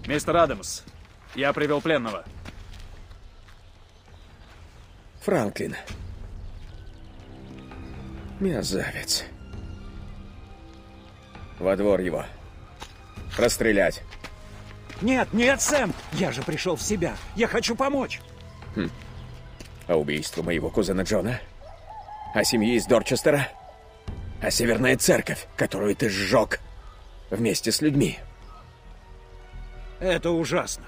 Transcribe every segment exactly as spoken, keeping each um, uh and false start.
Мистер Адамс, я привел пленного. Франклин. Мерзавец. Во двор его. Расстрелять. Нет, нет, Сэм! Я же пришел в себя. Я хочу помочь. Хм. А убийство моего кузена Джона? А семьи из Дорчестера? А Северная Церковь, которую ты сжег вместе с людьми? Это ужасно.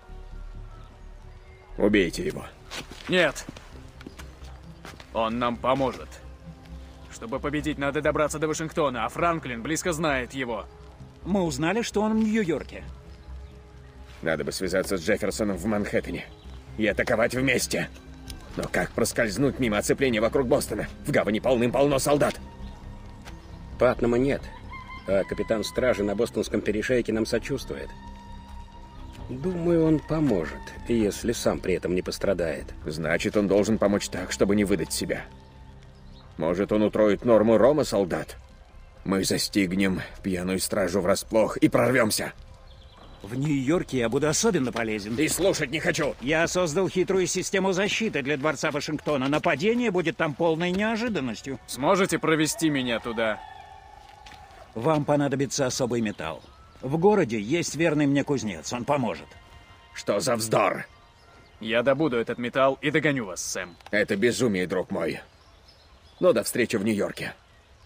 Убейте его. Нет. Он нам поможет. Чтобы победить, надо добраться до Вашингтона, а Франклин близко знает его. Мы узнали, что он в Нью-Йорке. Надо бы связаться с Джефферсоном в Манхэттене и атаковать вместе. Но как проскользнуть мимо оцепления вокруг Бостона? В гавани полным-полно солдат. Патнама нет, а капитан стражи на Бостонском перешейке нам сочувствует. Думаю, он поможет, если сам при этом не пострадает. Значит, он должен помочь так, чтобы не выдать себя. Может, он утроит норму рома солдат? Мы застигнем пьяную стражу врасплох и прорвемся. В Нью-Йорке я буду особенно полезен. И слушать не хочу. Я создал хитрую систему защиты для дворца Вашингтона. Нападение будет там полной неожиданностью. Сможете провести меня туда? Вам понадобится особый металл. В городе есть верный мне кузнец, он поможет. Что за вздор? Я добуду этот металл и догоню вас, Сэм. Это безумие, друг мой. Но до встречи в Нью-Йорке.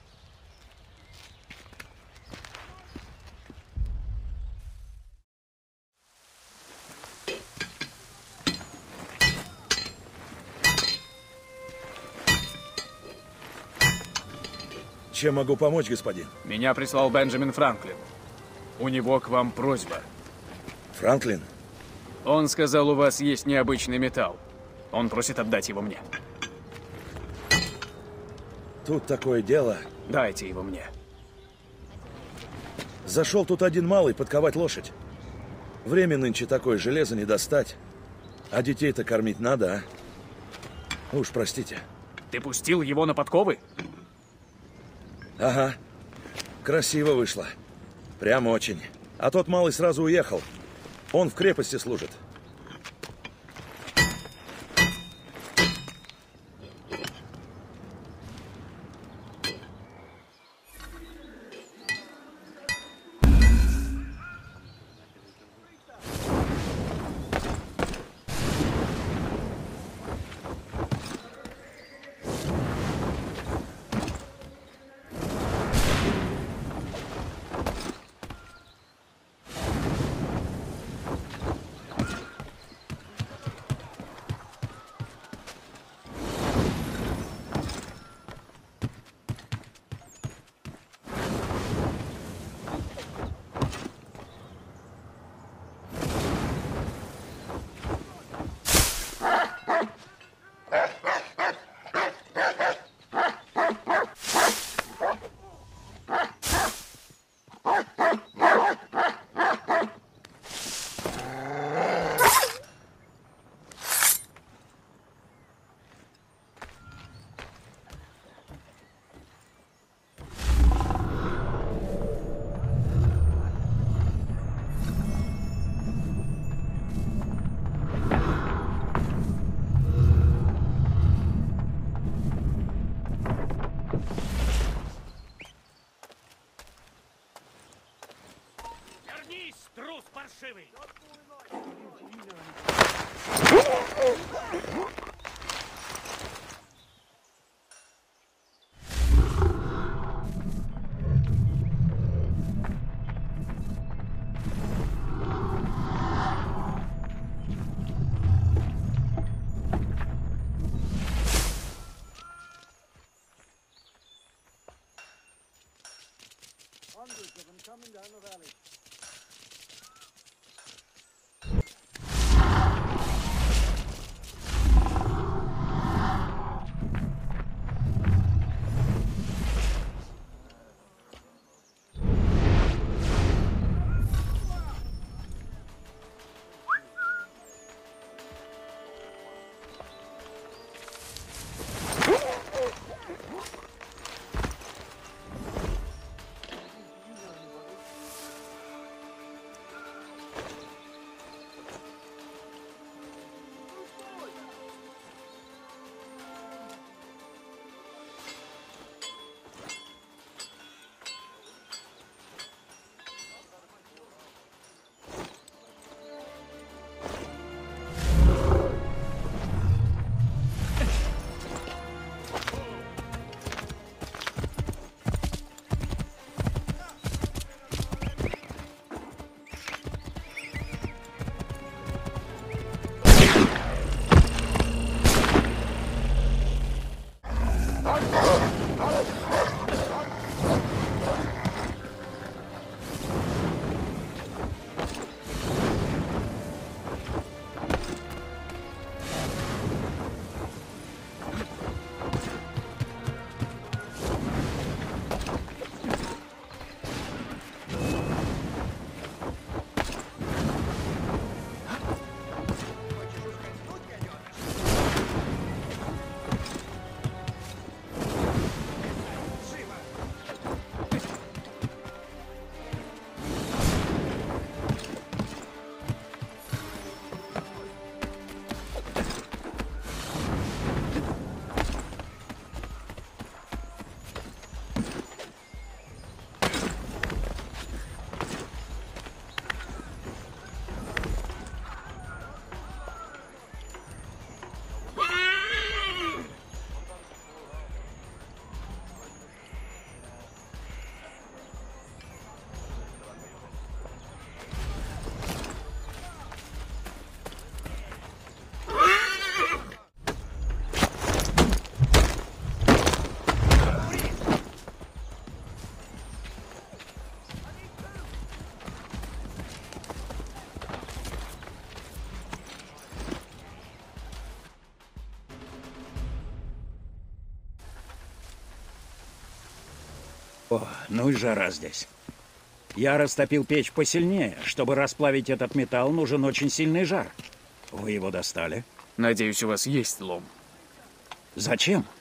Чем могу помочь, господин? Меня прислал Бенджамин Франклин. У него к вам просьба. Франклин? Он сказал, у вас есть необычный металл. Он просит отдать его мне. Тут такое дело. Дайте его мне. Зашел тут один малый подковать лошадь. Время нынче такое, железо не достать. А детей-то кормить надо, а? Уж простите. Ты пустил его на подковы? Ага. Красиво вышло. Прям очень. А тот малый сразу уехал. Он в крепости служит. Трус паршивый! Hundreds of them coming down the valley. О, ну и жара здесь. Я растопил печь посильнее. Чтобы расплавить этот металл, нужен очень сильный жар. Вы его достали? Надеюсь, у вас есть лом. Зачем?